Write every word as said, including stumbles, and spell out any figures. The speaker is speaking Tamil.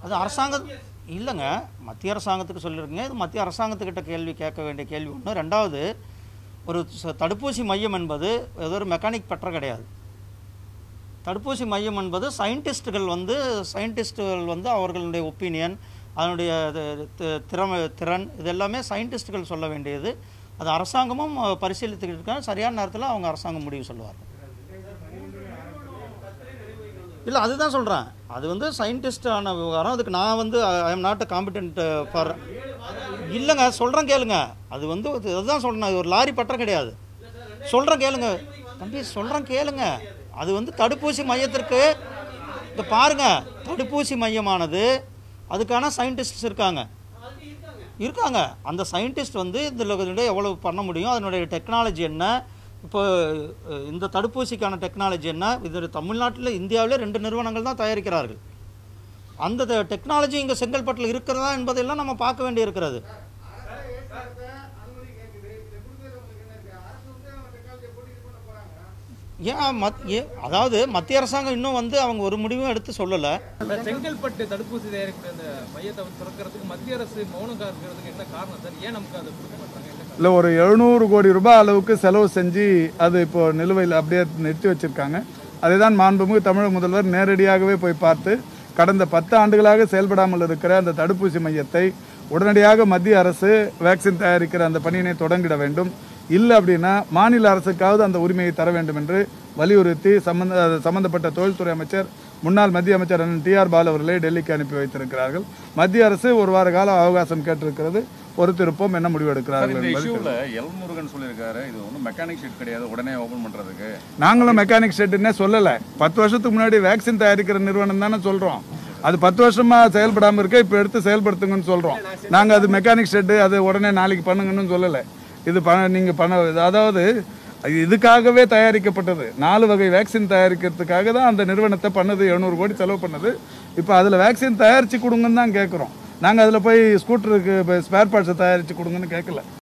அது அரசாங்கம் இல்லைங்க, மத்திய அரசாங்கத்துக்கு சொல்லியிருக்கீங்க. இது மத்திய அரசாங்கத்துக்கிட்ட கேள்வி கேட்க வேண்டிய கேள்வி ஒன்று. ரெண்டாவது, ஒரு தடுப்பூசி மையம் என்பது ஏதோ ஒரு மெக்கானிக் பெற்ற கிடையாது. தடுப்பூசி மையம் என்பது சயின்டிஸ்ட்டுகள் வந்து சயின்டிஸ்ட்டுகள் வந்து அவர்களுடைய ஒப்பீனியன், அதனுடைய திறமை திறன் இது எல்லாமே சயின்டிஸ்ட்டுகள் சொல்ல வேண்டியது. அது அரசாங்கமும் பரிசீலித்துக்கிட்டு இருக்காங்க. சரியான நேரத்தில் அவங்க அரசாங்கம் முடிவு சொல்லுவார்கள். இல்லை, அதுதான் சொல்கிறேன். அது வந்து சயின்டிஸ்டான விவகாரம். அதுக்கு நான் வந்து I am not a competent for இல்லைங்க, சொல்கிறேன் கேளுங்க. அது வந்து அதுதான் சொல்கிறேன், அது ஒரு லாரி பற்றம் கிடையாது. சொல்கிறேன் கேளுங்க தம்பி, சொல்கிறேன் கேளுங்க. அது வந்து தடுப்பூசி மையத்திற்கு இப்போ பாருங்கள், தடுப்பூசி மையமானது அதுக்கான சயின்டிஸ்ட்ஸ் இருக்காங்க இருக்காங்க அந்த சயின்டிஸ்ட் வந்து இதில் எவ்வளோ பண்ண முடியும், அதனுடைய டெக்னாலஜி என்ன, இப்போ இந்த தடுப்பூசிக்கான டெக்னாலஜி என்ன, இது தமிழ்நாட்டில் இந்தியாவில் ரெண்டு நிறுவனங்கள் தான் தயாரிக்கிறார்கள். அந்த டெக்னாலஜி இங்கே செங்கல்பட்டில் இருக்கிறதா என்பதெல்லாம் நம்ம பார்க்க வேண்டி இருக்கிறது. ஏன் மத் ஏ அதாவது மத்திய அரசாங்கம் இன்னும் வந்து அவங்க ஒரு முடிவும் எடுத்து சொல்லலை. செங்கல்பட்டு தடுப்பூசி தயாரிக்கிற அந்த மையத்தை திறக்கிறதுக்கு மத்திய அரசு மௌனம் காக்கிறதுக்கு என்ன காரணம் சார்? ஏன் நமக்கு அதை கொடுக்க மாட்டாங்க? இல்லை, ஒரு எழுநூறு கோடி ரூபாய் அளவுக்கு செலவு செஞ்சு அது இப்போ நிலுவையில் அப்படியே நிறுத்தி வச்சுருக்காங்க. அதை தான் மாண்புமிகு தமிழக முதல்வர் நேரடியாகவே போய் பார்த்து கடந்த பத்து ஆண்டுகளாக செயல்படாமல் இருக்கிற அந்த தடுப்பூசி மையத்தை உடனடியாக மத்திய அரசு வேக்சின் தயாரிக்கிற அந்த பணியினை தொடங்கிட வேண்டும். இல்லை அப்படின்னா மாநில அரசுக்காவது அந்த உரிமையை தர வேண்டும் என்று வலியுறுத்தி சம்பந்த சம்பந்தப்பட்ட தொழில்துறை அமைச்சர் முன்னாள் மத்திய அமைச்சர் அண்ணன் டி ஆர் பாலு அவர்களை டெல்லிக்கு அனுப்பி வைத்திருக்கிறார்கள். மத்திய அரசு ஒரு வார கால அவகாசம் கேட்டிருக்கிறது. பொறுத்திருப்போம் என்ன முடிவு எடுக்கிறார்கள். நாங்களும் மெக்கானிக் ஷெட்னே சொல்லலை. பத்து வருஷத்துக்கு முன்னாடி வேக்சின் தயாரிக்கிற நிறுவனம் தானே சொல்கிறோம். அது பத்து வருஷமா செயல்படாமல் இருக்க, இப்போ எடுத்து செயல்படுத்துங்கன்னு சொல்கிறோம். நாங்கள் அது மெக்கானிக் ஷெட்டு அது உடனே நாளைக்கு பண்ணுங்கன்னு சொல்லலை. இது ப நீங்கள் பண்ண அதாவது இதுக்காகவே தயாரிக்கப்பட்டது. நாலு வகை வேக்சின் தயாரிக்கிறதுக்காக தான் அந்த நிறுவனத்தை பண்ணது. எழுநூறு கோடி செலவு பண்ணது. இப்போ அதில் வேக்சின் தயாரித்து கொடுங்கன்னு தான் கேட்குறோம். நாங்கள் அதில் போய் ஸ்கூட்டருக்கு ஸ்பேர் பார்ட்ஸை தயாரித்து கொடுங்கன்னு கேட்கல.